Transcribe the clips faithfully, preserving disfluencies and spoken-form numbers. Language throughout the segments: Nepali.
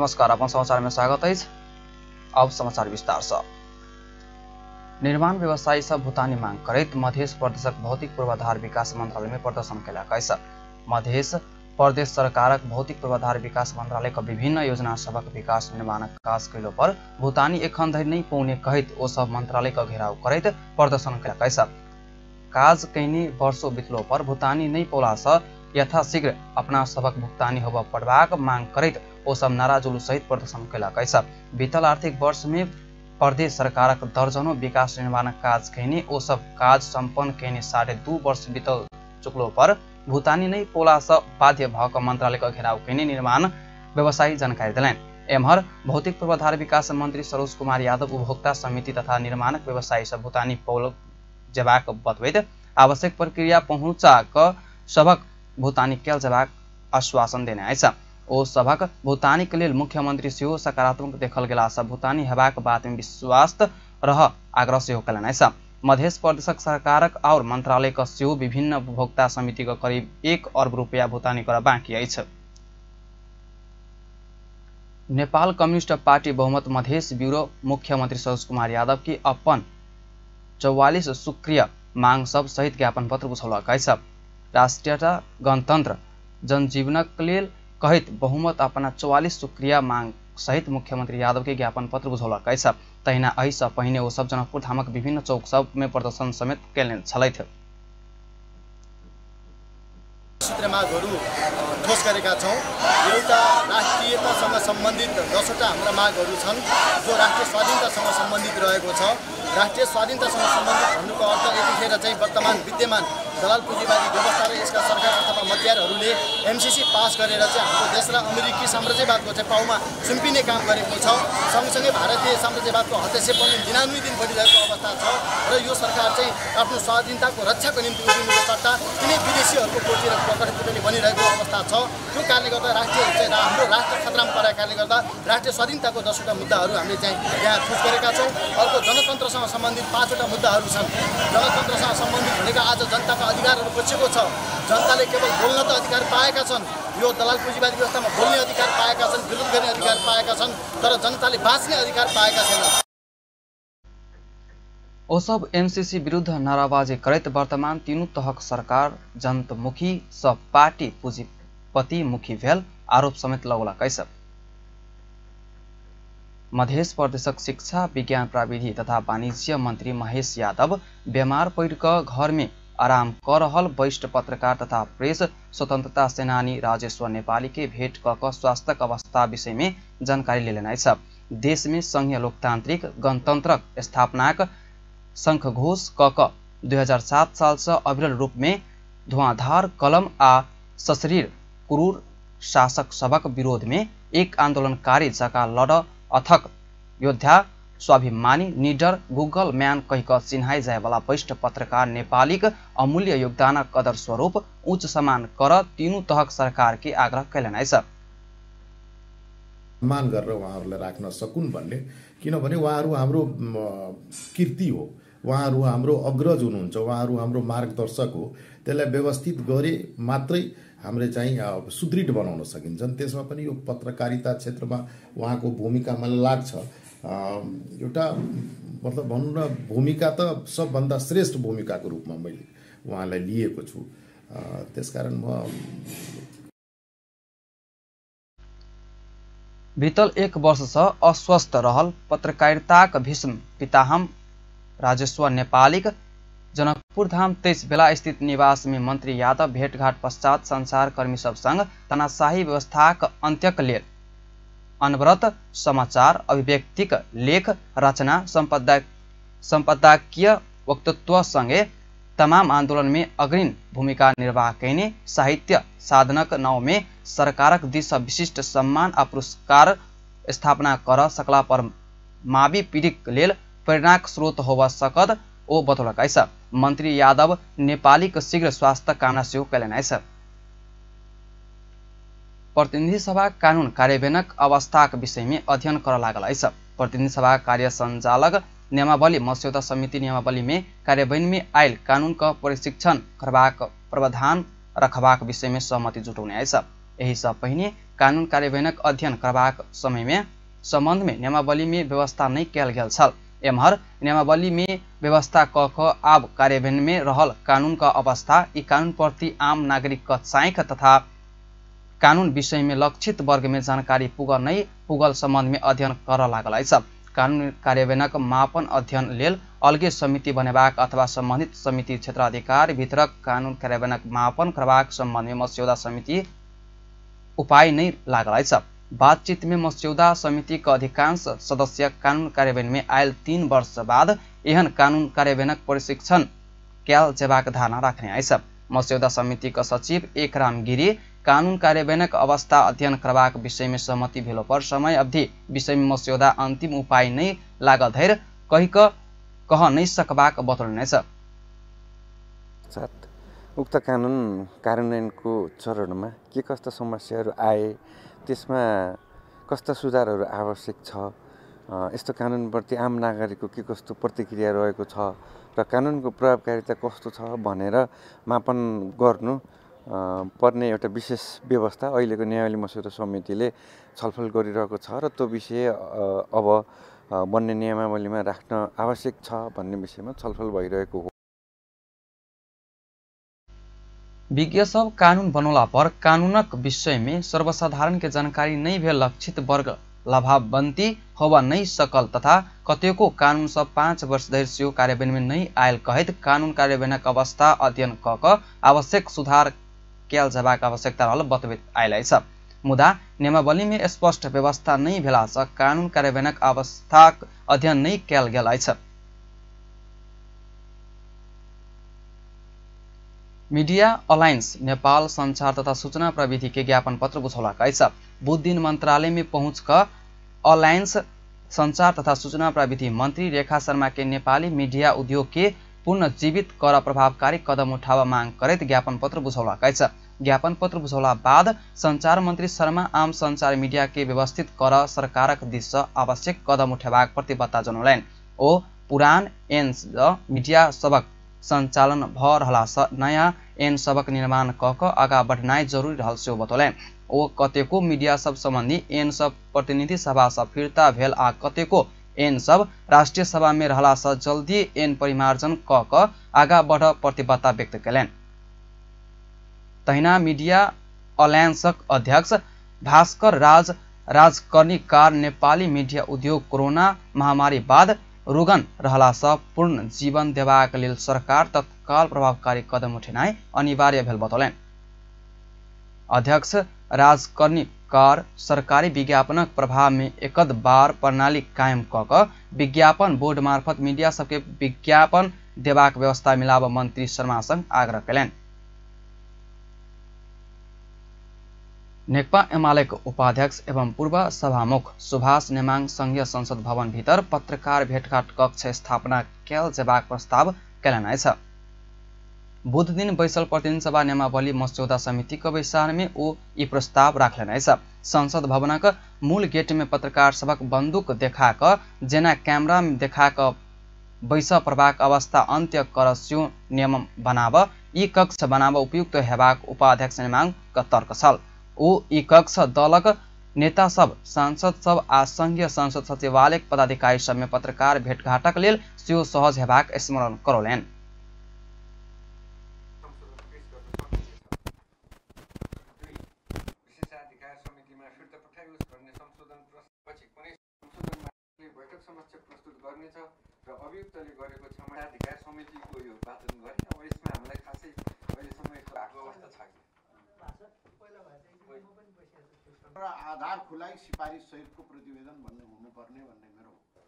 नमस्कार, अपन समाचार में स्वागत है। अब समाचार विस्तार से। निर्माण व्यवसायी सब भूतानी मांग करैत मध्य प्रदेशक भौतिक पूर्वाधार विकास मंत्रालय में प्रदर्शन कयलक अछि। मध्य प्रदेश सरकारक भौतिक पूर्वाधार विकास मंत्रालय का विभिन्न योजना सबक विकास निर्माणक काज कयला पर भूतानी एखन धरि नहीं पहुँचे कहैत ओ सब मंत्रालय का घेराव करैत प्रदर्शन कयलक अछि। काज कयनी वर्षों बितलो पर भूतानी नहीं पौला से यथाशीघ्र अपना सबक भुगतानी होबा पड़बाक मांग करैत ओ सब नारा जुलूस सहित प्रदर्शन कयलक अछि। बीतल आर्थिक वर्ष में प्रदेश सरकारक दर्जनों विकास निर्माणक काज कयनी ओ सब काज संपन्न कयनी साढ़े दू वर्ष बीतल चुकलो पर भूतानी नहीं पौला से बाध्य भक मंत्रालय का घेराव कयनी निर्माण व्यवसायी जानकारी दिलनि। एम्हर भौतिक पूर्वाधार विकास मंत्री सरोज कुमार यादव उपभोक्ता समिति तथा निर्माणक व्यवसायी सब भूतानी पौल जेबाक बतबैत आवश्यक प्रक्रिया पहुँचा क सबक भूतानी कयल जेबाक आश्वासन देने अछि। ओ सबक भूतानी के लेल मुख्यमंत्री सेहो सकारात्मक देखल गेला से भूतानी हेबाक बात में विश्वास रह आग्रह सेहो कयलनि अछि। मध्य प्रदेशक सरकारक और मंत्रालय का सेहो विभिन्न उपभोक्ता समिति का करीब एक अरब रुपया भूतानी कर बाकी अछि। नेपाल कम्युनिस्ट पार्टी बहुमत मधेश ब्यूरो मुख्यमंत्री सरोज कुमार यादव की अपन चौवालीस सुक्रिय मांग सब सहित ज्ञापन पत्र बुझौलक अछि। राष्ट्रीयता गणतंत्र जनजीवनक लेल कहैत बहुमत अपना चौवालीस सुक्रिया मांग सहित मुख्यमंत्री यादव के ज्ञापन पत्र बुझौलक अछि। तहिना एहि सँ पहिने ओ सब जनकपुर धामक विभिन्न चौक सब में प्रदर्शन समेत कयने छलथि। सूत्र मागहरू ठोस गरेका छौं। एउटा राष्ट्रियतासँग सम्बन्धित दसवटा हाम्रा मागहरू छन् जो राष्ट्रिय स्वाधीनतासँग सम्बन्धित रहेको छ। राष्ट्रिय स्वाधीनतासँग सम्बन्धित भन्नुको अर्थ यतिखेर चाहिँ वर्तमान विद्यमान दलाल पुँजीवादी व्यवस्था र यसका सरकार अथवा मध्यरहरूले एमसीसी पास गरेर चाहिँ हाम्रो देशलाई अमेरिकी साम्राज्यवादको चाहिँ पाउमा सुम्पिने काम गरेको छ। सँगसँगै भारतीय साम्राज्यवादको हस्तक्षेप पनि दिनानुदिन बढिरहेको अवस्था छ र यो सरकार चाहिँ आफ्नो स्वाधीनताको रक्षाको निम्ति उभिनुको सट्टा कुनै विदेशीहरूको कोटी र पकड बनिरहेको अवस्था छ। त्यो कारणले गर्दा राष्ट्रिय चाहिँ हाम्रो राष्ट्र खतरामा परेको कारणले गर्दा राष्ट्रिय स्वाधीनताको दसवटा मुद्दाहरू हामीले चाहिँ यहाँ ठोस गरेका छौँ। अर्को जनतन्त्रसँग सम्बन्धित पाँचवटा मुद्दाहरू छन्। जनतन्त्रसँग सम्बन्धित भनेको आज जनताका अधिकारहरू बचेको छ। जनताले केवल बोल्न त अधिकार पाएका छन्, यो दलाल पुँजीवादी व्यवस्थामा बोल्ने अधिकार पाएका छन्, विरोध गर्ने अधिकार पाएका छन्, तर जनताले बाँच्ने अधिकार पाएका छैनन्। ओ सब एमसीसी विरुद्ध नाराबाजी करैत वर्तमान तीनू तहक सरकार जनतमुखी सब पार्टी पूंजीपति मुखी भेल आरोप समेत लगौलक अछि। मध्य प्रदेशक शिक्षा विज्ञान प्राविधि तथा वाणिज्य मंत्री महेश यादव बीमार पड़ क घर में आराम कर रहल वरिष्ठ पत्रकार तथा प्रेस स्वतंत्रता सेनानी राजेश्वर नेपाली के भेंट क क स्वास्थ्य अवस्था विषय में जानकारी लेलनि अछि। देश में संघीय लोकतांत्रिक गणतंत्रक स्थापनाक शंख घोष क क दो हज़ार सात साल से अविरल रूप में धुआंधार कलम आ सशरीर क्रूर शासक सबक विरोध में एक आंदोलनकारी जका लड़ अथक योद्धा स्वाभिमानी निडर गूगल मैन कहिक चिन्हाई जाए वाला वरिष्ठ पत्रकार नेपालीक अमूल्य योगदानक कदर स्वरूप उच्च सम्मान कर तीनू तहक सरकार के आग्रह कयलनि अछि। सम्मान गरेर उहाँहरूलाई राख्न सकुन् भन्ने, किनभने उहाँहरू हाम्रो कीर्ति हो, उहाँहरू हाम्रो अग्रज हुनुहुन्छ, उहाँहरू हाम्रो मार्गदर्शक हो। त्यसलाई व्यवस्थित गरे मात्रै हामीले चाहिँ सुदृढ बनाउन सकिन्छन्। त्यसमा पनि यो पत्रकारिता क्षेत्रमा उहाँको भूमिका मलाई लाग्छ एउटा मतलब भनौँ न भूमिका त सबभन्दा श्रेष्ठ भूमिकाको रूपमा मैले उहाँलाई लिएको छु। त्यसकारण म बीतल एक वर्ष से अस्वस्थ रहल पत्रकारिताक भीष्म पितामह राजेश्वर नेपालीक जनकपुर धाम तेईस बेला स्थित निवास में मंत्री यादव भेंटघाट पश्चात संचारकर्मी सब संग तानाशाही व्यवस्थाक अंत्यक लेल अनवरत समाचार अभिव्यक्तिक लेख रचना संपादकीय वक्तृत्व संगे तमाम आंदोलन में अग्रणी भूमिका निर्वाह कयने साहित्य साधनक नाव में सरकारक दिस विशिष्ट सम्मान आ पुरस्कार स्थापना कर सकला पर मावी पीढ़ीक लेल प्रेरणाक स्रोत होबा सकत ओ बतौलक अछि। मंत्री यादव नेपालीक शीघ्र स्वास्थ्य कामना सेहो कयलनि अछि। प्रतिनिधि सभा कानून कार्यान्वयनक अवस्थाक विषय में अध्ययन कर लागल अछि। प्रतिनिधि सभा कार्य संचालक नियमावली मस्यौदा समिति नियमावली में कार्यान्वयन में आयल कानून का प्रशिक्षण करबाक प्रावधान रखबाक विषय में सहमति जुटौने अछि। एहि सँ पहिने कानून कार्यान्वयनक अध्ययन करबाक समय में संबंध में नियमावली में व्यवस्था नहीं कयल गेल छल। एम्हर नियमावली में व्यवस्था क क आब कार्यान्वयन में रहल कानून का अवस्था ई कानून प्रति आम नागरिक का चाइख तथा कानून विषय में लक्षित वर्ग में जानकारी पुगल नहीं पुगल संबंध में अध्ययन कर लागल अछि। कानून कार्यान्वयनक मापन अध्ययन लेल अलगे समिति बनेबाक अथवा सम्बन्धित समिति क्षेत्राधिकार भित्रक कानून कार्यान्वयनक मापन करबाक सम्बन्ध में मस्यौदा समिति उपाय नहीं लागल अछि। बातचीत में मस्यौदा समिति का अधिकांश सदस्य कानून कार्यान्वयन में आयल तीन वर्ष बाद एहन कानून कार्यान्वयनक प्रशिक्षण कयल जेबाक धारणा राख्ने अछि। मस्यौदा समिति का सचिव एकराम गिरी कानून कार्यान्वयनक अवस्था अध्ययन करबाक विषय में सहमति भेलो पर समय अवधि विषय में मस्यौदा अंतिम उपाय नहीं लागल धैर्य कहि क कह नहीं सकबाक बतौलने छ। उक्त कानुन कार्यान्वयनको चरणमा के कस्ता समस्याहरू आए, त्यसमा कस्ता सुधारहरू आवश्यक छ, यस्तो कानुनप्रति आम नागरिकको के कस्तो प्रतिक्रिया रहेको छ र कानुनको प्रभावकारिता कस्तो छ भनेर मापन गर्नु पर्ने एउटा विशेष व्यवस्था अहिलेको न्यायालय मस्यौदा समितिले छलफल गरिरहेको छ र त्यो विषय अब बन्ने नियमावलीमा राख्न आवश्यक छ भन्ने विषयमा छलफल भइरहेको हो। विज्ञ सब कानून बनौला पर कानूनक विषय में सर्वसाधारण के जानकारी नहीं भेल लक्षित वर्ग लाभान्वित होवा नहीं सकल तथा कतेको कानून सब पाँच वर्ष धरि सेहो कार्यान्वयन में नहीं आयल कहत कानून कार्यान्वयनक अवस्था अध्ययन क क आवश्यक सुधार कयल जेबाक आवश्यकता रहल बतबैत आयल अछि। मुदा नियमावली में स्पष्ट व्यवस्था नहीं भेला सँ कानून कार्यान्वयनक अवस्थाक अध्ययन नहीं कयल गेल अछि। मीडिया अलायंस नेपाल संचार तथा सूचना प्रविधि के ज्ञापन पत्र बुझौलक अछि। बुध दिन मंत्रालय में पहुंच क अलायंस संचार तथा सूचना प्रविधि मंत्री रेखा शर्मा के नेपाली मीडिया उद्योग के पुनर्जीवित कर प्रभावकारी कदम उठावा मांग करैत ज्ञापन पत्र बुझौलक अछि। ज्ञापन पत्र बुझौला बाद संचार मंत्री शर्मा आम संचार मीडिया के व्यवस्थित कर सरकारक दिस सँ आवश्यक कदम उठेबाक प्रतिबद्धता जनौलनि। ओ पुरान एन मीडिया सबक संचालन भ रहला सँ नयाँ एन सबक निर्माण क क आगा बढ़नाइ जरूरी रहल सेहो बतौलनि। ओ कतेको मीडिया सब संबंधी एन सब प्रतिनिधि सभा सँ फिर्ता भेल आ कतेको एन सब राष्ट्रिय सभा में रहला सँ जल्दी एन परिमार्जन क क आगा बढ़ प्रतिबद्धता व्यक्त कयलनि। तहिना मीडिया अलायंसक अध्यक्ष भास्कर राज राजकर्णीकार नेपाली मीडिया उद्योग कोरोना महामारी बाद रुगन रहला सँ पूर्ण जीवन देबाक लेल सरकार तत्काल प्रभावकारी कदम उठेनाइ अनिवार्य भेल बतौलनि। अध्यक्ष राजकर्णीकार सरकारी विज्ञापनक प्रभाव में एकद बार प्रणाली कायम क क विज्ञापन बोर्ड मार्फत मीडिया सबके विज्ञापन देबाक व्यवस्था मिलाब मंत्री शर्मा संग आग्रह कयलनि। नेकपा एमालेक उपाध्यक्ष एवं पूर्व सभामुख सुभाष नेमाङ संघीय संसद भवन भीतर पत्रकार भेटघाट कक्ष स्थापना कयल जेबाक प्रस्ताव कयलनि अछि। बुध दिन बैसल प्रतिनिधि सभा नियमावली मस्यौदा समिति के बैसार में ओ ई प्रस्ताव राखलनि अछि। संसद भवनक मूल गेट में पत्रकार सबक बंदूक देखा क जेना कैमरा में देखा क बैसा प्रभाक अवस्था अंत्य कर स्यो नियम बनाब ई कक्ष बनाब उपयुक्त हेबाक उपाध्यक्ष नेमाङ का तर्क छल। ओ ई कक्ष दलक नेता सब सांसद सब आ संघीय संसद सचिवालय पदाधिकारी सब में पत्रकार भेटघाटक लेल सेहो सहज हेबाक स्मरण करौलनि। आधार खुलाई सिफारिस सहितको प्रतिवेदन भन्ने हुनुपर्ने भन्ने मेरो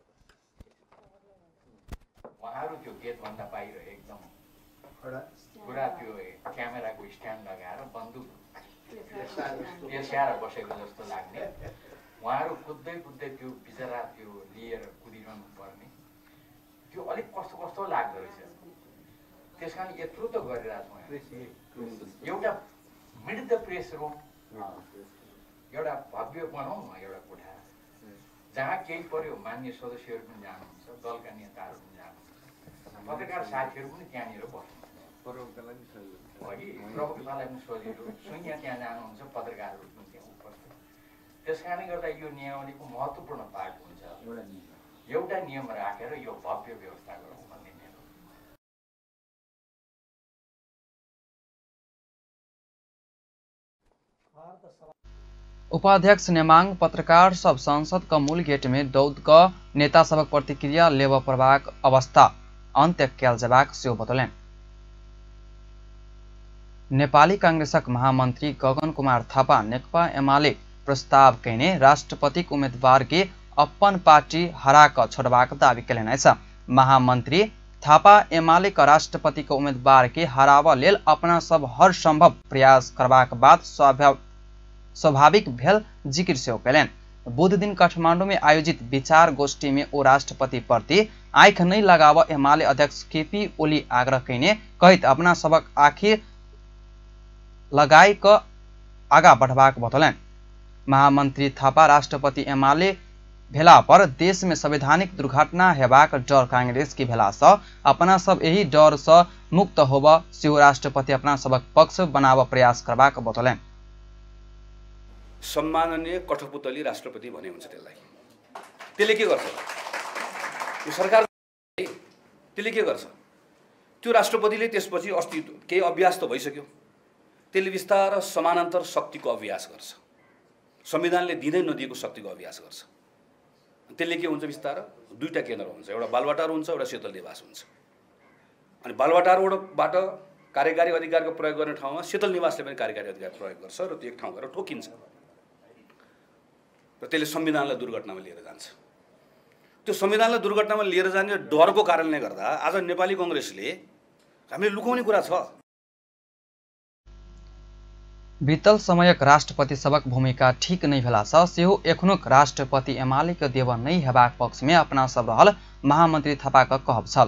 उहाँहरू त्यो गेटभन्दा बाहिर एकदम पुरा त्यो क्यामेराको स्ट्यान्ड लगाएर बन्दुक त्यसयाएर बसेको जस्तो लाग्ने, उहाँहरू कुद्दै कुद्दै त्यो बिचरा त्यो लिएर कुदिरहनु पर्ने, त्यो अलिक कस्तो कस्तो लाग्दो रहेछ। त्यस कारण यत्रो त गरिरहेको छौँ, एउटा मिड द प्रेस रुम एउटा भव्य बनाउँ न, एउटा कोठा जहाँ केही पर्यो मान्य सदस्यहरू पनि जानुहुन्छ, दलका नेताहरू पनि जानुहुन्छ, पत्रकार साथीहरू पनि त्यहाँनिर बस्नुहुन्छ, प्रवक्तालाई पनि सजिलो, प्रवक्तालाई पनि सजिलो, सुइया त्यहाँ जानुहुन्छ, पत्रकारहरू पनि त्यहाँ उपस्थित। त्यस कारणले गर्दा यो नियमावलीको महत्त्वपूर्ण पाठ हुन्छ एउटा नियम एउटा नियम राखेर यो भव्य व्यवस्था गरौँ भन्ने मेरो। उपाध्यक्ष नेमाङ पत्रकार सब संसद का मूल गेट में दौद का नेता सबक प्रतिक्रिया लेव प्रभाग अवस्था अंत्य कैल जबाक सेव बतौलें। नेपाली कांग्रेसक महामंत्री गगन कुमार थापा नेकपा एमाले प्रस्ताव कहने राष्ट्रपति उम्मीदवार के अपन पार्टी हरा कर छोड़बाक दावी कयलनि अछि। महामंत्री थापा एमाले का राष्ट्रपति के उम्मीदवार के हरावा लेल अपना सब हर संभव प्रयास करबाक बाद स्वाभाविक भेल जिक्र सेहो कयलनि। बुध दिन काठमांडू में आयोजित विचार गोष्ठी में ओ राष्ट्रपति प्रति आँख नहीं लगाव एमाले अध्यक्ष केपी ओली आग्रह कयने कहित अपना सबक आखिर लगाई क आगा बढ़बाक बतौलनि। महामंत्री थापा राष्ट्रपति एमाले भेला पर देश में संवैधानिक दुर्घटना हेबाक डर कांग्रेस की भेला स अपना सब यही डर स मुक्त होब सेहो राष्ट्रपति अपना सबक पक्ष बनाव प्रयास करबाक बतौलनि। सम्माननीय कठपुतली राष्ट्रपति भने हुन्छ त्यसलाई। त्यसले के गर्छ? यो सरकार त्यसले के गर्छ? त्यो राष्ट्रपतिले त्यसपछि अस्ति केही अभ्यास त भइसक्यो, त्यसले विस्तार समानान्तर शक्तिको अभ्यास गर्छ, संविधानले दिँदै नदिएको शक्तिको अभ्यास गर्छ। त्यसले के हुन्छ? विस्तार दुईटा केन्द्र हुन्छ, एउटा बालवाटार हुन्छ, एउटा शीतल निवास हुन्छ। अनि बालवाटारबाट कार्यकारी अधिकारको प्रयोग गर्ने ठाउँमा शीतल निवासले पनि कार्यकारी अधिकार प्रयोग गर्छ र त्यो एक ठाउँ गएर ठोकिन्छ र त्यसले संविधानलाई दुर्घटनामा लिएर जान्छ। त्यो संविधानलाई दुर्घटनामा लिएर जाने डरको कारणले गर्दा आज नेपाली कांग्रेसले हामीले लुकाउने कुरा छ। बीतल समयक राष्ट्रपति सबक भूमिका ठीक नहीं भेला स सेहो एखनुक राष्ट्रपति एमाले के देव नहीं हेबाक पक्ष में अपना सब रहल महामंत्री थापा का कहब छल।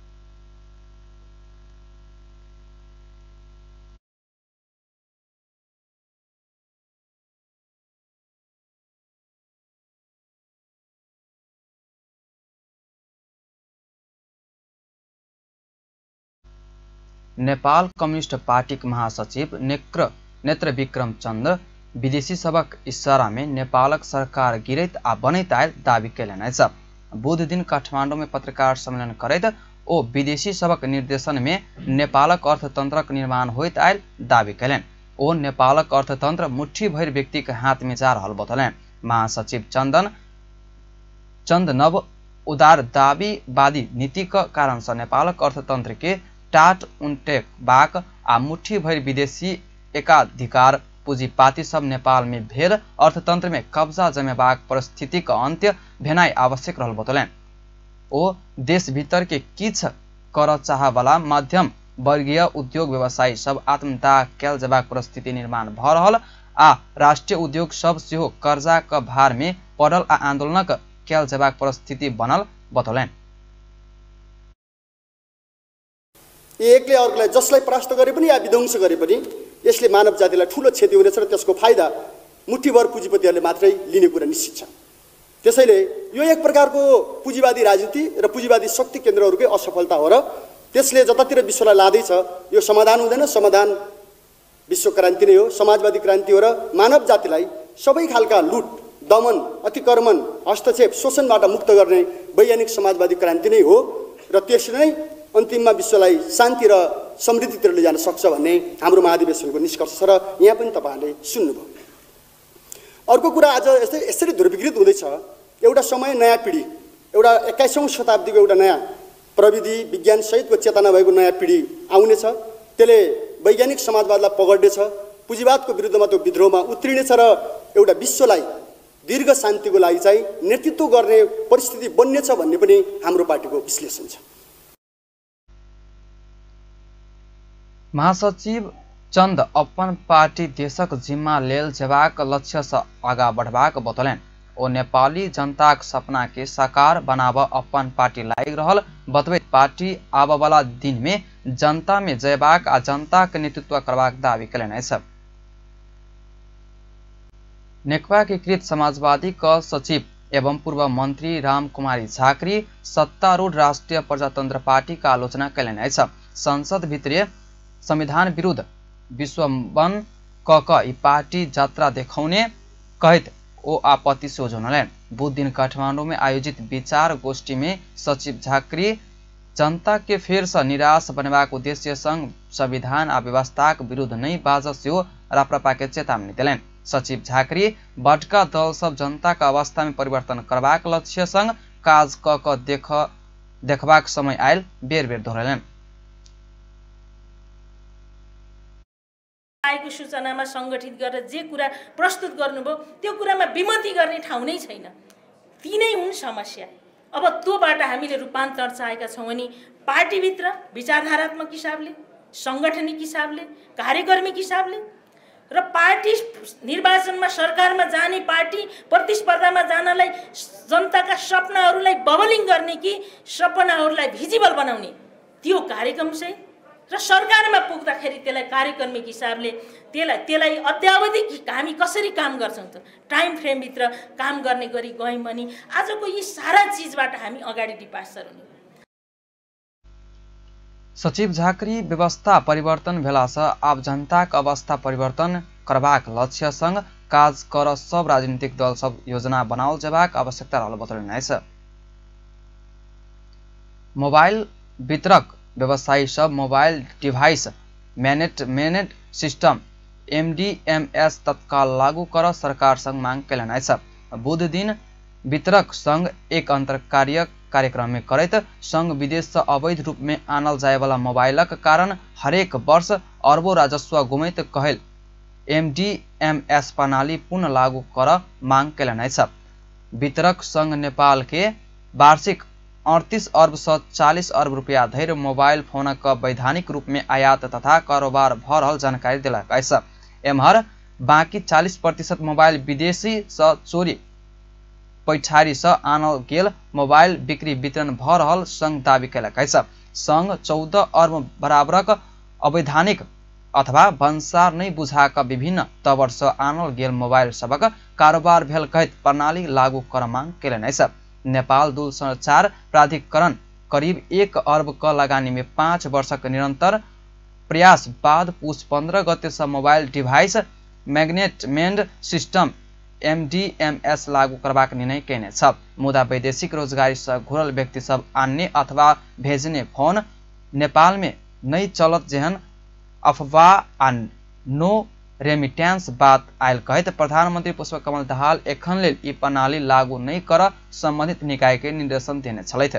नेपाल कम्युनिस्ट पार्टी के महासचिव नेत्र नेत्र विक्रम चंद्र विदेशी सबक इशारा में नेपालक सरकार गिरैत आ बनैत आयल दावी कयलनि अछि। बुध दिन काठमांडू में पत्रकार सम्मेलन करैत ओ विदेशी सबक निर्देशन में नेपालक अर्थतंत्रक निर्माण होइत आयल दावी कयलनि। ओ नेपालक अर्थतंत्र मुट्ठी भर व्यक्ति के हाथ में जा रहल बतौलनि। महासचिव चंदन चंद नव उदार दावीवादी नीति के कारण से नेपालक अर्थतंत्र के टाट उन्टेक बाक आ मुट्ठी भर विदेशी एकाधिकार पूंजीपाती सब नेपाल में भेल अर्थतंत्र में कब्जा जमेबाक परिस्थिति का अंत्य भेनाई आवश्यक रहल बतौलनि। ओ देश भीतर के किछ कर चाह वाला मध्यम वर्गीय उद्योग व्यवसायी सब आत्मदाह कैल जबाक परिस्थिति निर्माण भ रहल आ राष्ट्रीय उद्योग सब सेहो कर्जा क भार में पड़ल आ आंदोलनक कैल जबाक परिस्थिति बनल बतौलनि। एकले अर्कोलाई जसलाई परास्त गरे पनि या विध्वंस गरे पनि यसले मानव जातिलाई ठूलो क्षति हुनेछ र त्यसको फाइदा मुठीभर पुँजीपतिहरूले मात्रै लिने कुरा निश्चित छ। त्यसैले यो एक प्रकारको पुँजीवादी राजनीति र पुँजीवादी शक्ति केन्द्रहरूकै असफलता हो र त्यसले जतातिर विश्वलाई लादैछ यो समाधान हुँदैन। समाधान विश्व क्रान्ति नै हो, समाजवादी क्रान्ति हो र मानव जातिलाई सबै खालका लुट, दमन, अतिक्रमण, हस्तक्षेप, शोषणबाट मुक्त गर्ने वैज्ञानिक समाजवादी क्रान्ति नै हो र त्यसले नै अन्तिममा विश्वलाई शान्ति र समृद्धितिर लैजान सक्छ भन्ने हाम्रो महाधिवेशनको निष्कर्ष छ र यहाँ पनि तपाईहरुले सुन्नुभयो। अर्को कुरा आज यस्तै यसरी ध्रुवीकृत हुँदैछ। एउटा समय नयाँ पिढी, एउटा एक्काइसौं शताब्दीको एउटा नयाँ प्रविधि विज्ञान सहितको चेतना भएको नयाँ पिढी आउनेछ। त्यसले वैज्ञानिक समाजवादलाई पकड्नेछ, पुँजीवादको विरुद्धमा त्यो विद्रोहमा उत्रिनेछ र एउटा विश्वलाई दीर्घ शान्तिको लागि चाहिँ नेतृत्व गर्ने परिस्थिति बन्नेछ भन्ने पनि हाम्रो पार्टीको विश्लेषण छ। महासचिव चंद अपन पार्टी देशक जिम्मा लेल जेबाक लक्ष्य से आगा बढ़बाक बतौलनि। ओ नेपाली जनताक सपना के साकार बनाब अपन पार्टी लागि रहल बतबैत पार्टी आब वाला दिन में जनता में जयबाक आ जनता के नेतृत्व करबाक दावी कयलनि अछि। नेकपा एकीकृत समाजवादी क सचिव एवं पूर्व मंत्री राम कुमारी झाकरी सत्तारूढ़ राष्ट्रीय प्रजातंत्र पार्टी का आलोचना कयलनि अछि। संसद भित्रीय संविधान विरुद्ध विश्वबन क क ई पार्टी यात्रा देखाउने कहित ओ आपत्ति सोझौनलेन। बुध दिन काठमाडौँ में आयोजित विचार गोष्ठी में सचिव झाँक्री जनता के फेर से निराश बनेबाक उद्देश्य संग संविधान आ व्यवस्थाक विरुद्ध नहीं बाज सेहो राप्रपा के चेतावनी दिलेन। सचिव झाँक्री बटका दल सब जनता का अवस्था में परिवर्तन करबाक लक्ष्य संग काज क क देख देखबाक समय आयल बेर बेर दोहोर्याइलेन। आएको सूचनामा संगठित गरेर जे कुरा प्रस्तुत गर्नुभयो त्यो कुरामा विमति गर्ने ठाउँ नै छैन। ती नै हुन् समस्या। अब त्योबाट हामीले रूपान्तरण चाहेका छौँ भने पार्टीभित्र विचारधारात्मक हिसाबले, संगठनिक हिसाबले, कार्यकर्मी हिसाबले र पार्टी निर्वाचनमा सरकारमा जाने पार्टी प्रतिस्पर्धामा जानलाई जनताका सपनाहरूलाई बबलिङ गर्ने कि सपनाहरूलाई भिजिबल बनाउने त्यो कार्यक्रम चाहिँ र सरकारमा पुग्दाखेरि त्यसलाई कार्यक्रमिक हिसाबले त्यसलाई त्यसलाई अद्यावधिक हामी कसरी काम गर्छौँ त टाइम फ्रेमभित्र काम गर्ने गरी गयौँ भने आजको यी सारा चिजबाट हामी अगाडि डिपास्टर हुने। सचिव झाँक्री व्यवस्था परिवर्तन भेलास आम जनताक अवस्था परिवर्तन करबाक लक्ष्य संग काज कर सब राजनीतिक दल सब योजना बनाओ जेबाक आवश्यकता रहल बतौलन। मोबाइल वितरक व्यवसायी सब mobile device management system M D M S तत्काल लागू कर सरकार संग मांग कैलन। बुध दिन वितरक संघ एक अंतरकार्य कार्यक्रम में करैत संघ विदेश से अवैध रूप में आनल जाए वाला मोबाइलक कारण हरेक वर्ष अरबों राजस्व गुमैत कहल एम डी एम एस प्रणाली पुनः लागू कर मांग कैलन। वितरक संघ नेपाल के वार्षिक अड़तीस अरब से चालीस अरब रुपया धैर्य मोबाइल फोनक वैधानिक रूप में आयात तथा कारोबार भ रहल जानकारी दिलक। एम्हर बाँकी चालीस प्रतिशत मोबाइल विदेशी से चोरी पैठारी से आनल गेल मोबाइल बिक्री वितरण भ रहल संघ दावी कैलक। संघ चौदह अरब बराबरक अवैधानिक अथवा भन्सार नहीं बुझाका विभिन्न तवर से आनल गेल मोबाइल सबक कारोबार भेल कहित प्रणाली लागू कर मांग कैलन। नेपाल दूरसंचार प्राधिकरण करीब एक अरब क लगानी में पाँच वर्षक निरंतर प्रयास बाद पुष पंद्रह गते से mobile device management system M D M S लागू करबाक निर्णय कैने छ। मुदा वैदेशिक रोजगारी से घुरल व्यक्ति सब आन्ने अथवा भेजने फोन नेपाल में नहीं चलत जेहन अफवाह आ नो रेमिटेंस बात आयल कहित प्रधानमंत्री पुष्पकमल दाहाल एखन लेल ई प्रणाली लागू नहीं कर संबंधित निकाय के निर्देशन देने छलैथ।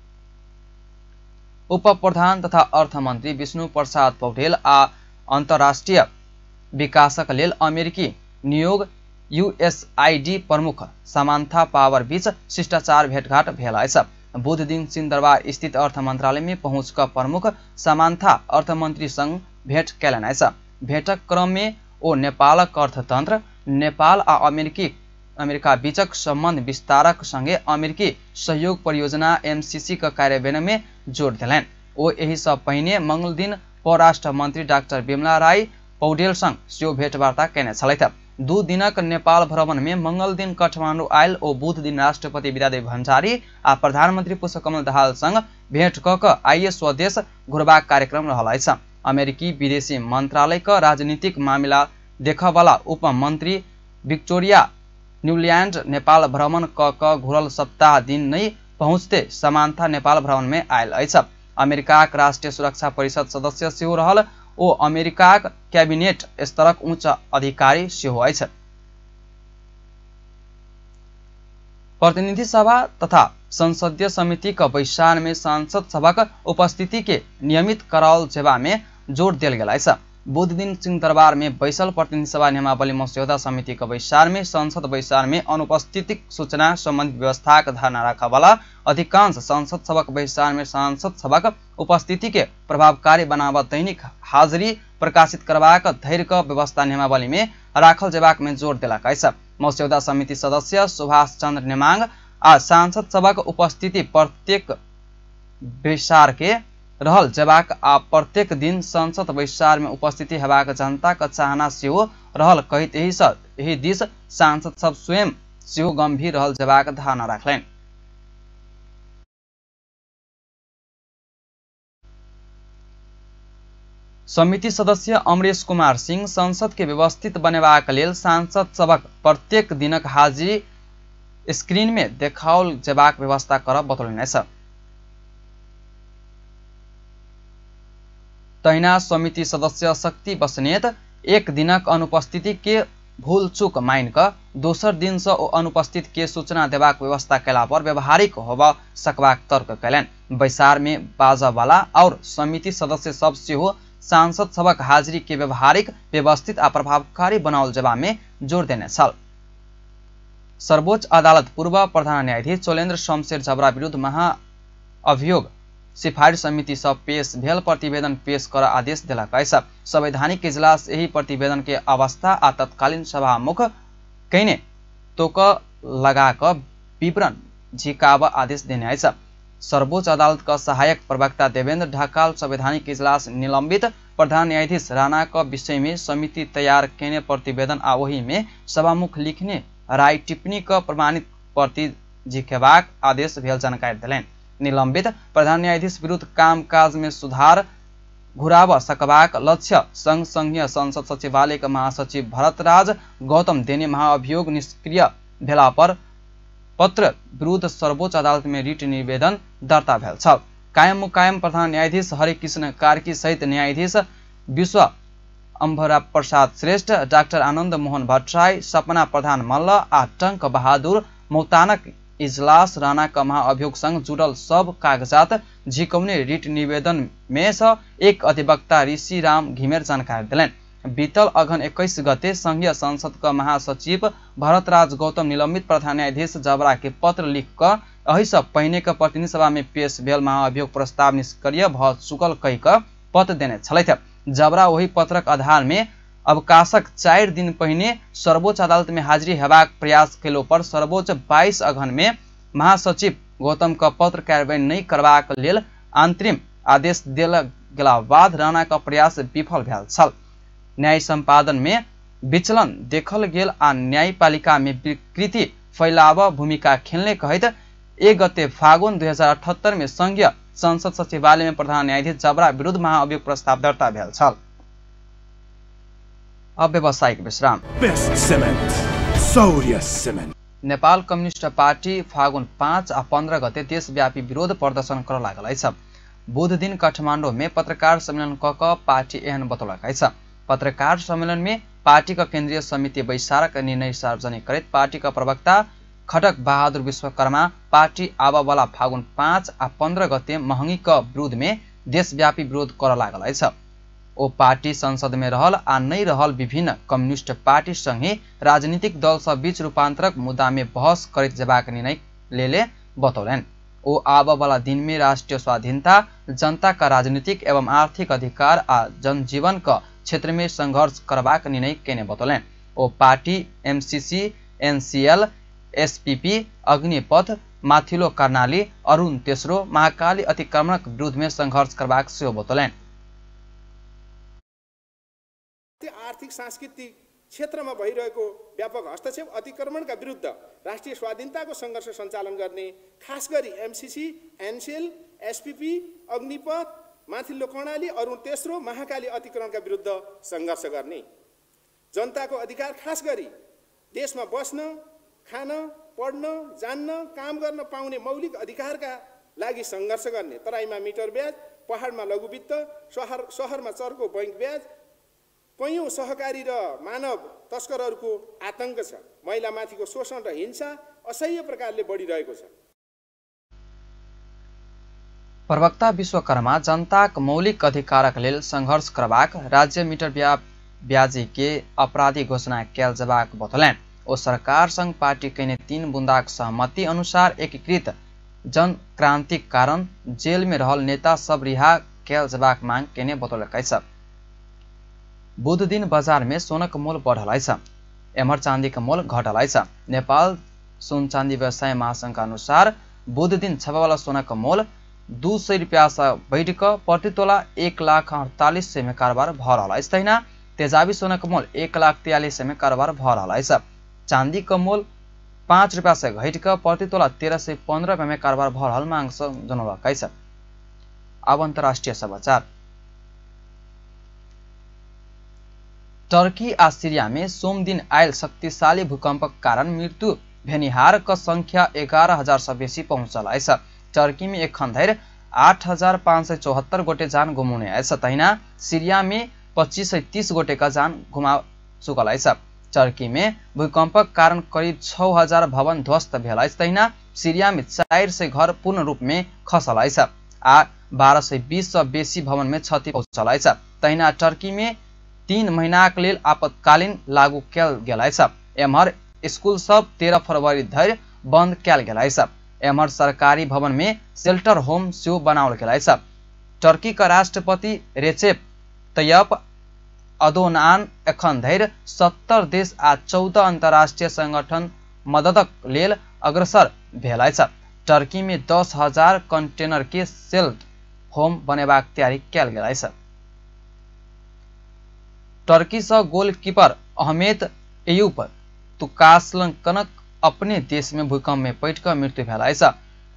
उप प्रधान तथा अर्थमंत्री विष्णु प्रसाद पौडेल आ अंतर्राष्ट्रीय विकासक लेल अमेरिकी नियोग यू एस आई डी प्रमुख समान्था पावर बीच शिष्टाचार भेटघाट भेल। बुध दिन सिंहदरबार स्थित अर्थ मंत्रालय में पहुंच कर प्रमुख समान्था अर्थमंत्री संग भेंट कैलन। भेंटक क्रम में ओ नेपालक अर्थतंत्र नेपाल आ अमेरिकी अमेरिका बीचक संबंध विस्तारक संगे अमेरिकी सहयोग परियोजना एम सी सी का कार्यान्वयन में जोड़ दिलन। ओ यही सब पहिने मंगल दिन परराष्ट्र मंत्री डाक्टर बिमला राई पौडेल संग सेहो भेंटवार्ता कैने छलैथ। दू दिनक नेपाल भ्रमण में मंगल दिन काठमाडौँ आयल ओ बुध दिन राष्ट्रपति विद्यादेवी भण्डारी आ प्रधानमंत्री पुष्पकमल दाहाल संग भेंट क क आइए स्वदेश घुरबाक कार्यक्रम रहल। अमेरिकी विदेशी मंत्रालय का राजनीतिक मामला देखवाला उप मंत्री विक्टोरिया न्यूलैंड नेपाल भ्रमण क क घुरल सप्ताह दिन नहीं पहुँचते समान्था नेपाल भ्रमण में आयल। अमेरिका राष्ट्रीय सुरक्षा परिषद सदस्य सेहो रहल ओ अमेरिका कैबिनेट स्तरक उच्च अधिकारी सेहो अछि। प्रतिनिधि सभा तथा संसदीय समिति का बैशान में सांसद सभा उपस्थिति के नियमित कराल जेबा में जोर दिल गेल। बुध दिन सिंहदरबार में बैसल प्रतिनिधि सभा नियमावली मस्यौदा समिति का बैशान में संसद बैशान में अनुपस्थिति सूचना संबंधी व्यवस्था का धारणा रखा वाला अधिकांश संसद सभा बैशान में सांसद सभा उपस्थिति के प्रभावकारी बनावा दैनिक हाजिरी प्रकाशित करवाक धैर्य का व्यवस्था नियमावली में राखल जेबाक में जोर दिलाक। मस्यौदा समिति सदस्य सुभाष चंद्र नेमांग आ सांसद सभा उपस्थिति प्रत्येक बैसार के रहल जेबाक आ प्रत्येक दिन संसद बैसार में उपस्थिति हेबाक जनता का चाहना सेहो रहल कहित यही सब यही दिस सांसद सब स्वयं सेहो गंभीर रहल जेबाक धारणा राखलैन। समिति सदस्य अमरेश कुमार सिंह संसद के व्यवस्थित बनेबाक लेल सांसद सभक प्रत्येक दिनक हाजिरी स्क्रीन में देखाओल जेबाक व्यवस्था करब बतौलनि छ। तहिना समिति सदस्य शक्ति बस्नेत एक दिनक अनुपस्थिति के भूल चूक माइन क दोसर दिन से ओ अनुपस्थित के सूचना देबाक व्यवस्था कैला पर व्यवहारिक होब सकबाक तर्क कैलनि। बैसार में बाजावाला और समिति सदस्य सब सेहो सांसद सभक हाजिरी के व्यवहारिक व्यवस्थित आ प्रभावकारी बनाओल जेबा में जोर देने छल। सर्वोच्च अदालत पूर्व प्रधान न्यायाधीश चोलेन्द्र शमशेर जबरा विरुद्ध महाअभियोग सिफारिश समिति सब पेश भेल प्रतिवेदन पेश कर आदेश देलक अछि। संवैधानिक इजलास यही प्रतिवेदन के अवस्था आ तत्कालीन सभामुख कहिने तोक लगा क विवरण झिकाव आदेश देने अछि। सर्वोच्च अदालत का सहायक प्रवक्ता देवेंद्र ढकाल संवैधानिक इजलास निलंबित प्रधान न्यायाधीश राणा का विषय में समिति तैयार केने प्रतिवेदन आ वही में सभामुख लिखने राय टिप्पणी का प्रमाणित प्रति झिकेबाक आदेश भेल जानकारी दिलनि। निलंबित प्रधान न्यायाधीश विरुद्ध काम काज में सुधार घुराव सकबाक लक्ष्य संघ संघीय संसद सचिवालय का महासचिव भरतराज गौतम देने महाअभियोग निष्क्रिय भेला पर पत्र विरुद्ध सर्वोच्च अदालत में रिट निवेदन दर्ता भेल छ। कायम मुकायम प्रधान न्यायाधीश हरिकृष्ण कार्की सहित न्यायाधीश विश्व अम्भरा प्रसाद श्रेष्ठ, डाक्टर आनंद मोहन भट्टराई, सपना प्रधान मल्ल आ टंक बहादुर मौतानक इजलास राणा का महाअभियोग संग जुड़ल सब कागजात झिकौने रिट निवेदन में से एक अधिवक्ता ऋषि राम घिमिर जानकारी दिलनि। बीतल अघन इक्कीस गते संघीय संसद का महासचिव भरतराज गौतम निलंबित प्रधान न्यायाधीश जबरा के पत्र लिख क अही से पहिने के प्रतिनिधि सभा में पेश भेल महाअभियोग प्रस्ताव निष्क्रिय भ चुकल कहि क पत्र देने छलैथ। जबरा वही पत्रक आधार में अवकाशक चार दिन पहिने सर्वोच्च अदालत में हाजिरी हेबाक प्रयास केलो पर सर्वोच्च बाईस अघन में महासचिव गौतम का पत्र कार्रवाई नहीं करबाक लेल अंतरिम आदेश देल गेला बाद राणा का प्रयास विफल भेल छल। न्याय संपादन में विचलन देखल गेल आ न्यायपालिका में विकृति फैलाव भूमिका खेलने कहत एक गते फागुन दुई हजार अठहत्तर में संघीय संसद सचिवालय में प्रधान न्यायाधीश जबरा विरुद्ध महाअभियोग प्रस्ताव दर्ता भेल छल। अब व्यावसायिक विश्राम। नेपाल कम्युनिस्ट पार्टी फागुन पाँच आ पंद्रह गते देशव्यापी विरोध प्रदर्शन कर लागल अछि। बुध दिन काठमाडौँ में पत्रकार सम्मेलन क क पार्टी एहन बतौलक अछि। पत्रकार सम्मेलन में पार्टी का केंद्रीय समिति बैसारक निर्णय सार्वजनिक करत पार्टी का प्रवक्ता खडक बहादुर विश्वकर्मा पार्टी आबा वाला फागुन पाँच आ पंद्रह गते महंगी का विरोध में देशव्यापी विरोध कर लागल अछि। ओ पार्टी संसद में रहल आ नहीं रहल विभिन्न कम्युनिस्ट पार्टी संगे राजनीतिक दल सब बीच रूपांतरक मुद्दा में बहस करत जेबाक निर्णय लेले बतौलनि। ओ आबा वाला दिन में राष्ट्रीय स्वाधीनता, जनता का राजनीतिक एवं आर्थिक अधिकार आ जनजीवन का क्षेत्र में संघर्ष करबाक निर्णय केने बतौलनि। ओ party MCC, NCL, SPP, Agnipath, Mathillo Karnali, Arun तेस्रो, महाकाली अतिक्रमणक विरुद्ध में संघर्ष करबाक सेहो बतौलनि। आर्थिक सांस्कृतिक क्षेत्रमा भइरहेको व्यापक हस्तक्षेप अतिक्रमणका विरुद्ध राष्ट्रिय स्वाधीनताको सङ्घर्ष सञ्चालन गर्ने, खास गरी MCC, NCL, SPP, Agnipath, Mathillo Karnali, Arun तेस्रो, महाकाली अतिक्रमणका विरुद्ध सङ्घर्ष गर्ने, जनताको अधिकार खास गरी देशमा बस्न, खान, पढ्न, जान्न, काम गर्न पाउने मौलिक अधिकारका लागि सङ्घर्ष गर्ने, तराईमा मिटर ब्याज, पहाडमा लघुवित्त, सहर सहरमा चर्को बैंक ब्याज, कैयौं सहकारी र मानव तस्करहरूको आतंक छ। महिलामाथिको शोषण र हिंसा असह्य प्रकारले बढिरहेको छ। प्रवक्ता विश्वकर्मा जनताक मौलिक अधिकारक लेल संघर्ष करबाक राज्य मीटर ब्याजी के अपराधी घोषणा कैल जेबाक बतौलनि। ओ सरकार संग पार्टी कने तीन बुंदाक सहमति अनुसार एकीकृत जन क्रांतिक कारण जेल में रहल नेता सब रिहा कैल जेबाक मांग केने बतौलक अछि। बुध दिन बाजार में सोनक मोल बढ़ल अछि, एमहर चांदी का मोल घटल अछि। नेपाल सोन चांदी व्यवसाय महासंघ का अनुसार बुध दिन छपा वाला सोना का मोल दू सौ रुपया से बढ़ कर प्रति तोला एक लाख अड़तालीस सौ में कारोबार भ रहा है। तहिना तेजाबी सोना का मोल एक लाख तियालीस सौ में कारोबार भ रहा है। चांदी का मोल पाँच रुपया से घट कर प्रति तोला तेरह सौ पंद्रह रुपया में कारोबार भ रहा मांग जनौलक अछि। अब अंतर्राष्ट्रीय समाचार। टर्की आ सीरिया में सोम दिन आयल शक्तिशाली भूकंप कारण मृत्यु भेनिहार का संख्या ग्यारह हजार से बेसी पहुंचल है। टर्की में एखन धरि आठ हजार पाँच सय चौहत्तर गोटे जान गुमाउने है। तहिना सीरिया में पच्चीस सय तीस गोटे का जान गुमा चुकल है। टर्की में भूकंप कारण करीब छ हजार भवन ध्वस्त भेल है। तहिना सीरिया में चार सय घर पूर्ण रूप में खसल है आ बारह सय बीस से बेसी भवन में क्षति पहुंचल है। तहिना टर्की में तीन महीना के लेल आपातकालीन लागू कयल गेल है। एम्हर स्कूल सब तेरह फरवरी धरि बंद कयल गेल है। एम्हर सरकारी भवन में शेल्टर होम सेहो बनाओल गेल है। टर्की का राष्ट्रपति रेसेप तय्यप अदोनान एखन धरि सत्तर देश आ चौदह अंतर्राष्ट्रीय संगठन मददक लेल अग्रसर भेल है। टर्की में दस हजार कंटेनर के शेल्टर होम बनेबाक तैयारी कयल गेल है। टर्की से गोलकीपर अहमेद एयूब तुकास्लकनक अपने देश में भूकंप में पटि कऽ मृत्यु भेल है।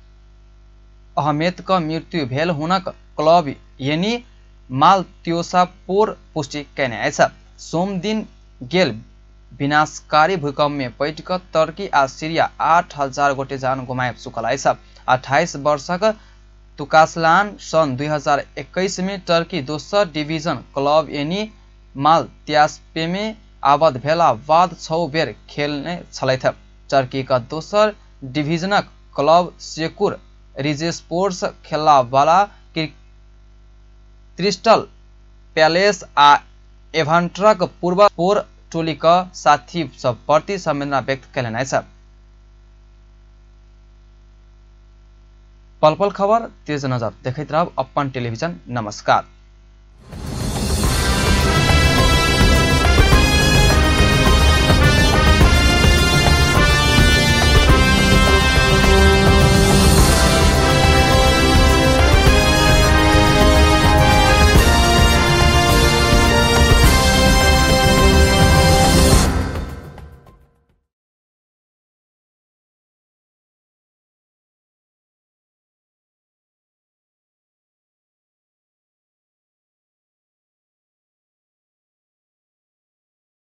अहमेद का मृत्यु भेल हुनक क्लब यानी मालत्योसापोर पुष्टि कयने है। सोम दिन गेल विनाशकारी भूकंप में पटि कऽ टर्की आ सीरिया आठ हजार गोटे जान गुमाए चुकल है। अट्ठाईस वर्षक तुकास्लान सन दुई हजार इक्कीस में टर्की दोसर डिवीजन क्लब यानी मालत्यास्पे में आबद्ध भेला बाद छौ बेर खेलने छलथि। टर्की का दोसर डिवीजनक क्लब सेकुर रिजेस्पोर्ट्स खेलला वाला क्रिस्टल पैलेस आ एभान्ट्रक पूर्व पोर टोली का साथी सब प्रति संवेदना व्यक्त कयलनि है। पल पल खबर तेज नजर देखैत रहब अपन टेलीविजन। नमस्कार।